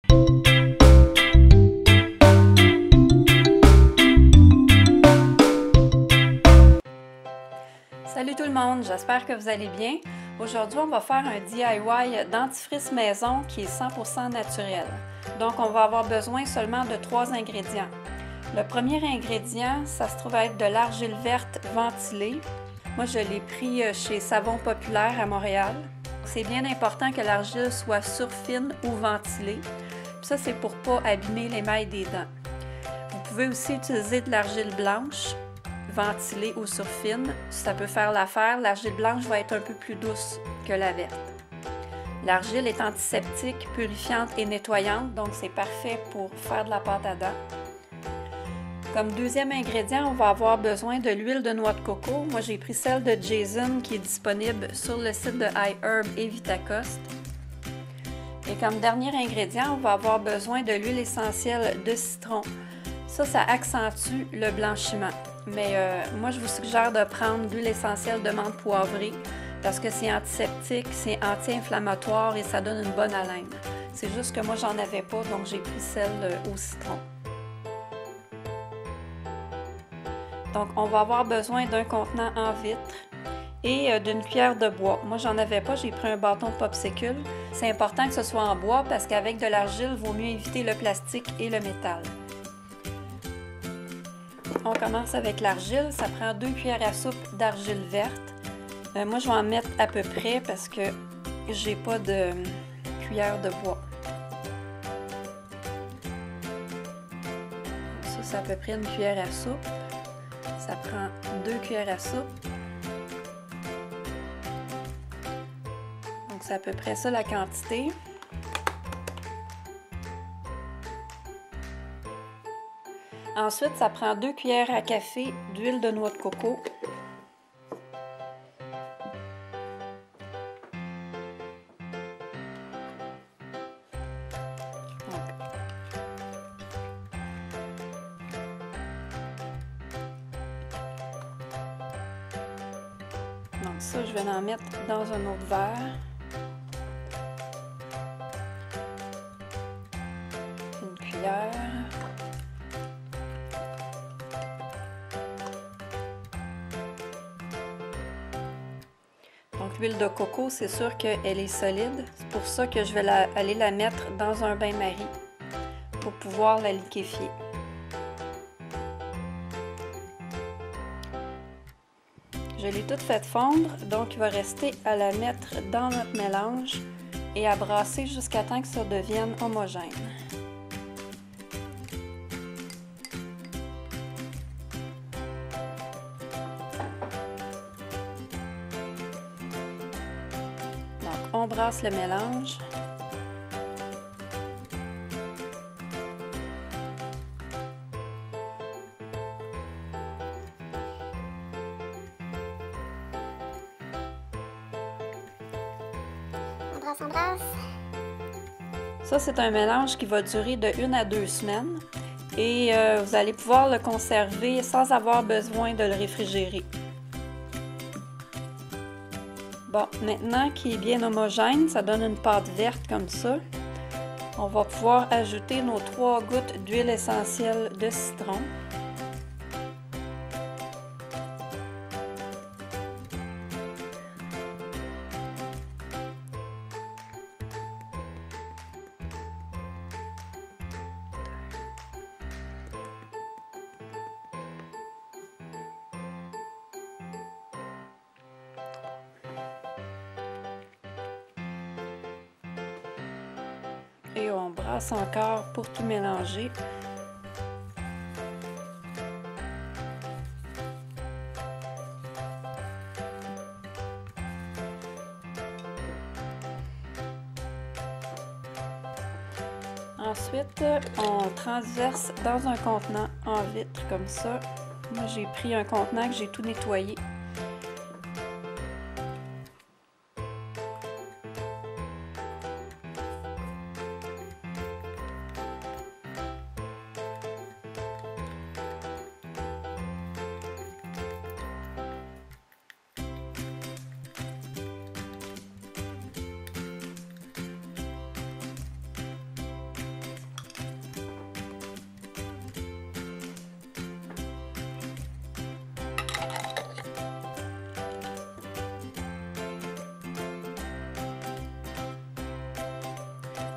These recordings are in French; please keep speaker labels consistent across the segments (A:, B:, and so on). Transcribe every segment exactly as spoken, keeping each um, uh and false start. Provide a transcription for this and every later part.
A: Salut tout le monde, j'espère que vous allez bien. Aujourd'hui, on va faire un D I Y dentifrice maison qui est cent pour cent naturel. Donc, on va avoir besoin seulement de trois ingrédients. Le premier ingrédient, ça se trouve à être de l'argile verte ventilée. Moi, je l'ai pris chez Savon Populaire à Montréal. C'est bien important que l'argile soit surfine ou ventilée. Puis ça, c'est pour ne pas abîmer l'émail des dents. Vous pouvez aussi utiliser de l'argile blanche, ventilée ou surfine. Ça peut faire l'affaire. L'argile blanche va être un peu plus douce que la verte. L'argile est antiseptique, purifiante et nettoyante, donc c'est parfait pour faire de la pâte à dents. Comme deuxième ingrédient, on va avoir besoin de l'huile de noix de coco. Moi, j'ai pris celle de Jason qui est disponible sur le site de iHerb et Vitacost. Et comme dernier ingrédient, on va avoir besoin de l'huile essentielle de citron. Ça, ça accentue le blanchiment. Mais euh, moi, je vous suggère de prendre l'huile essentielle de menthe poivrée parce que c'est antiseptique, c'est anti-inflammatoire et ça donne une bonne haleine. C'est juste que moi, j'en avais pas, donc j'ai pris celle au citron. Donc, on va avoir besoin d'un contenant en vitre et d'une cuillère de bois. Moi, j'en avais pas, j'ai pris un bâton popsicle. C'est important que ce soit en bois parce qu'avec de l'argile, il vaut mieux éviter le plastique et le métal. On commence avec l'argile. Ça prend deux cuillères à soupe d'argile verte. Euh, moi, je vais en mettre à peu près parce que j'ai pas de cuillère de bois. Ça, c'est à peu près une cuillère à soupe. Ça prend deux cuillères à soupe. Donc, c'est à peu près ça la quantité. Ensuite, ça prend deux cuillères à café d'huile de noix de coco. Donc ça, je vais en mettre dans un autre verre. Une cuillère. Donc l'huile de coco, c'est sûr qu'elle est solide. C'est pour ça que je vais la, aller la mettre dans un bain-marie pour pouvoir la liquéfier. Je l'ai toute faite fondre, donc il va rester à la mettre dans notre mélange et à brasser jusqu'à temps que ça devienne homogène. Donc on brasse le mélange.
B: On brasse.
A: Ça, c'est un mélange qui va durer de une à deux semaines et euh, vous allez pouvoir le conserver sans avoir besoin de le réfrigérer. Bon, maintenant qu'il est bien homogène, ça donne une pâte verte comme ça. On va pouvoir ajouter nos trois gouttes d'huile essentielle de citron. Et on brasse encore pour tout mélanger. Ensuite, on transverse dans un contenant en vitre comme ça. Moi, j'ai pris un contenant que j'ai tout nettoyé.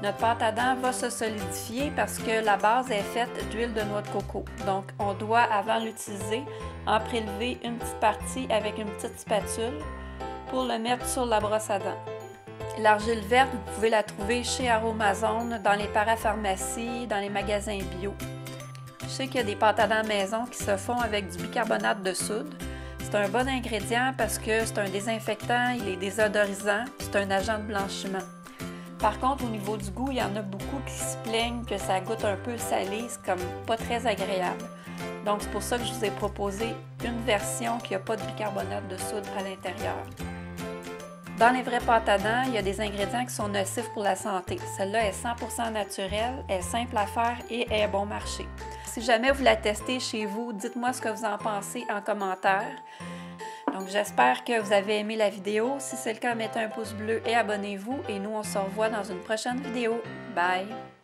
A: Notre pâte à dents va se solidifier parce que la base est faite d'huile de noix de coco. Donc, on doit, avant l'utiliser, en prélever une petite partie avec une petite spatule pour le mettre sur la brosse à dents. L'argile verte, vous pouvez la trouver chez Aromazone, dans les parapharmacies, dans les magasins bio. Je sais qu'il y a des pâtes à dents maison qui se font avec du bicarbonate de soude. C'est un bon ingrédient parce que c'est un désinfectant, il est désodorisant, c'est un agent de blanchiment. Par contre, au niveau du goût, il y en a beaucoup qui se plaignent que ça goûte un peu salé, c'est comme pas très agréable. Donc, c'est pour ça que je vous ai proposé une version qui n'a pas de bicarbonate de soude à l'intérieur. Dans les vraies pâtes à dents, il y a des ingrédients qui sont nocifs pour la santé. Celle-là est cent pour cent naturelle, est simple à faire et est bon marché. Si jamais vous la testez chez vous, dites-moi ce que vous en pensez en commentaire. Donc, j'espère que vous avez aimé la vidéo. Si c'est le cas, mettez un pouce bleu et abonnez-vous. Et nous, on se revoit dans une prochaine vidéo. Bye!